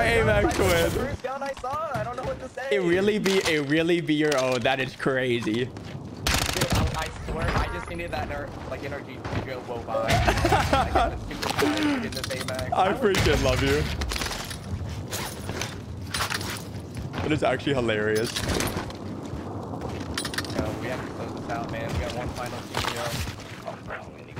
AMAX win. First gun I saw. I don't know what to say. It really be your own. That is crazy. Dude, I swear, I just needed that like Nrg Joewo vibe. I freaking love you. It is actually hilarious. Yo, we have to close this out, man. We got one final team, yo. Oh, bro, we need